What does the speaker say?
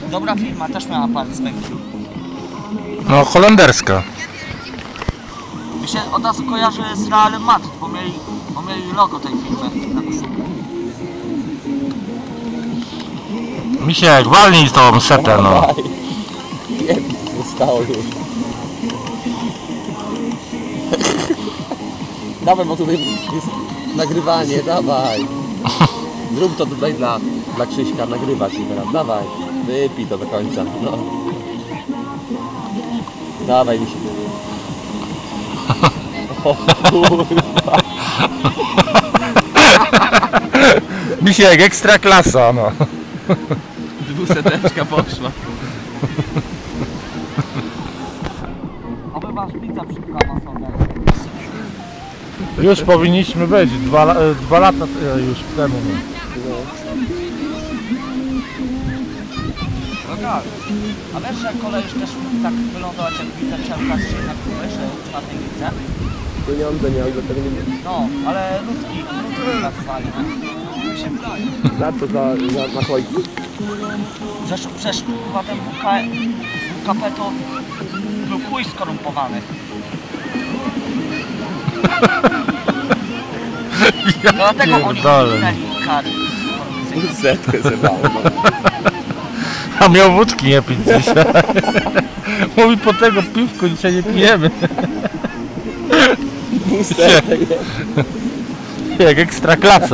Dobra firma, też miała parę z węgli. No, holenderska. Mi się od razu kojarzy z Realem Madryt, bo mieli logo tej firmy na koszulce. Misiek, walnij z tą setę, no. Nie, zostało już. Dawaj, bo tutaj jest nagrywanie, dawaj. Zrób to tutaj dla Krzyśka, nagrywać i teraz, dawaj. Wypij to do końca, no. Dawaj mi się. O kurwa. Misiek, ekstra klasa, no. Dwuseteczka poszła. Oby masz pizza przy Amazonach. Już powinniśmy być, 2 lata już temu. No tak. A wiesz, że kolej już też mógł tak wylądować jak widzę Czerkas czy na Kubę, czy czwartej widzę? Pieniądze miał, dlatego nie wiem. No, ale ludki nazwali. Mi się wydaje. Na co za chłojki? Przecież chyba ten WKP to był chuj skorumpowany. Dlatego oni uniknęli kary. Setkę zebrało. A miał wódki nie pić dzisiaj. Mówi, po tego piwku dzisiaj nie pijemy. Jak ekstra klasa.